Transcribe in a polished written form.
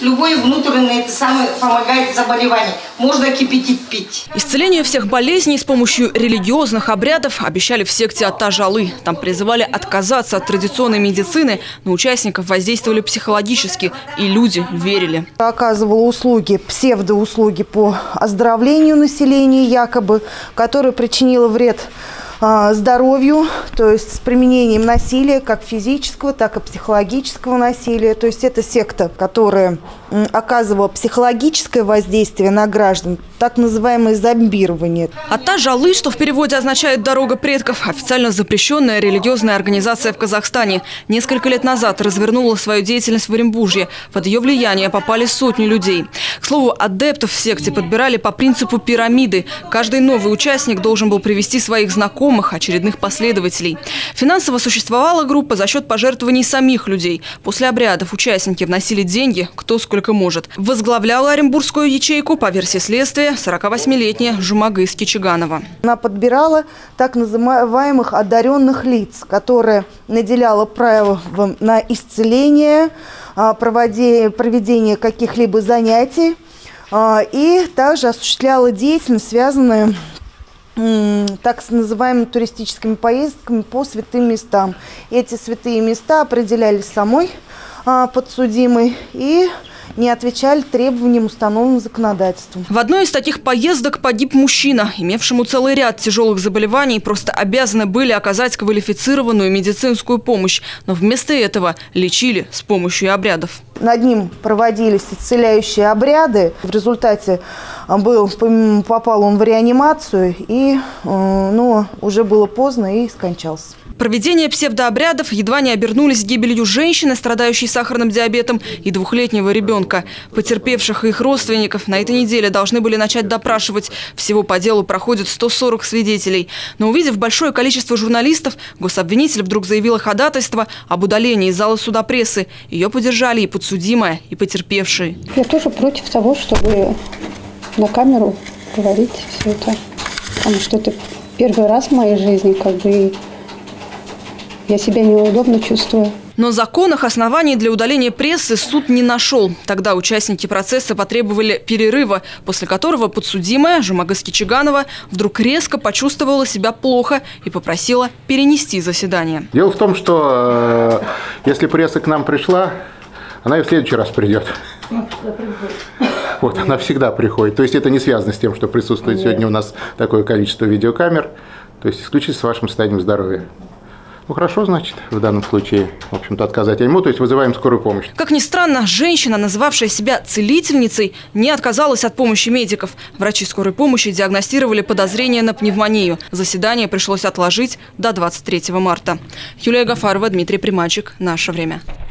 любой внутренний помогает заболевание. Можно кипятить пить. Исцеление всех болезней с помощью религиозных обрядов обещали в секте Ата Жалы. Там призывали отказаться от традиционной медицины, на участников воздействовали психологически, и люди верили. Оказывала услуги, псевдоуслуги по оздоровлению населения якобы, которое причинило вред здоровью, то есть с применением насилия, как физического, так и психологического насилия. То есть это секта, которая оказывала психологическое воздействие на граждан, так называемое зомбирование. Ата Жалы, что в переводе означает «дорога предков», официально запрещенная религиозная организация в Казахстане. Несколько лет назад развернула свою деятельность в Оренбурге. Под ее влияние попали сотни людей. К слову, адептов в секте подбирали по принципу пирамиды. Каждый новый участник должен был привести своих знакомых, очередных последователей. Финансово существовала группа за счет пожертвований самих людей. После обрядов участники вносили деньги, кто сколько может. Возглавляла оренбургскую ячейку, по версии следствия, 48-летняя Жумагыс Кичиганова. Она подбирала так называемых одаренных лиц, которые наделяла правом на исцеление, проведение каких-либо занятий и также осуществляла деятельность, связанную так называемыми туристическими поездками по святым местам. Эти святые места определялись самой подсудимой и не отвечали требованиям, установленным законодательством. В одной из таких поездок погиб мужчина, имевшему целый ряд тяжелых заболеваний, просто обязаны были оказать квалифицированную медицинскую помощь. Но вместо этого лечили с помощью обрядов. Над ним проводились исцеляющие обряды. В результате попал он в реанимацию, и уже было поздно, и скончался. Проведение псевдообрядов едва не обернулись гибелью женщины, страдающей сахарным диабетом, и 2-летнего ребенка. Потерпевших и их родственников на этой неделе должны были начать допрашивать. Всего по делу проходит 140 свидетелей. Но увидев большое количество журналистов, гособвинитель вдруг заявила ходатайство об удалении из зала суда прессы. Ее поддержали и подсудимая, и потерпевшие. Я тоже против того, чтобы на камеру говорить все это. Потому что это первый раз в моей жизни, я себя неудобно чувствую. Но законных оснований для удаления прессы суд не нашел. Тогда участники процесса потребовали перерыва, после которого подсудимая Жумагыс Кичиганова вдруг резко почувствовала себя плохо и попросила перенести заседание. Дело в том, что если пресса к нам пришла, она и в следующий раз придет. Вот, она всегда приходит. То есть это не связано с тем, что присутствует сегодня у нас такое количество видеокамер. То есть исключительно с вашим состоянием здоровья. Ну хорошо, значит, в данном случае, в общем-то, отказать ему, то есть вызываем скорую помощь. Как ни странно, женщина, называвшая себя целительницей, не отказалась от помощи медиков. Врачи скорой помощи диагностировали подозрение на пневмонию. Заседание пришлось отложить до 23 марта. Юлия Гафарова, Дмитрий Примачик. Наше время.